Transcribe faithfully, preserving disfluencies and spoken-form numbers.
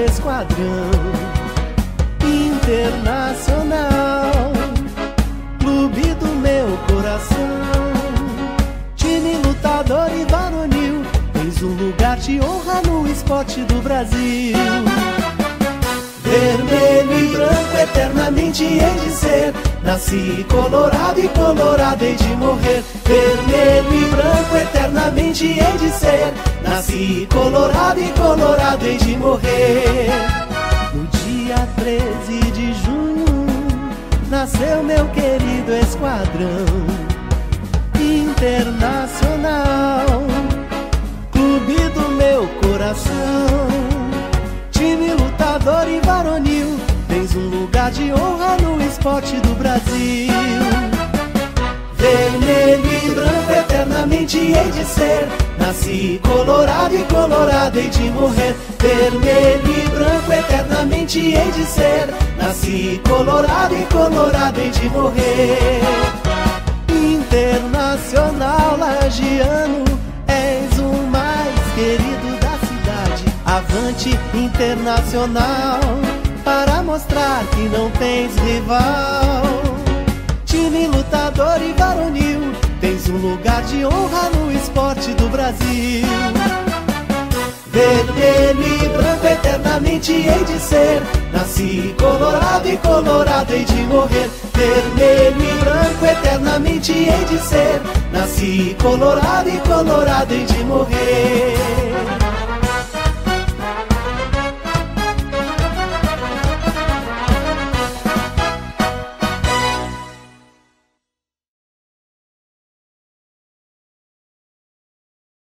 esquadrão internacional, clube do meu coração, time lutador e varonil, tens um lugar de honra no esporte do Brasil. Vermelho e branco eternamente hei de ser, nasci colorado e colorado hei de morrer. Vermelho e branco eternamente hei de ser, nasci colorado e colorado hei de morrer. No dia treze de junho nasceu meu querido esquadrão internacional, clube do meu coração, time lutador e varonil, tens um lugar de honra no esporte do Brasil. Vermelho e branco eternamente hei de ser, nasci colorado e colorado hei de morrer. Vermelho e branco eternamente hei de ser, nasci colorado e colorado hei de morrer. Internacional lagiano, és o mais querido da cidade. Avante internacional, para mostrar que não tens rival. Time lutador e varonil, tens um lugar de honra no esporte do Brasil. Vermelho e branco eternamente hei de ser, nasci colorado e colorado hei de morrer. Vermelho e branco eternamente hei de ser, nasci colorado e colorado hei de morrer.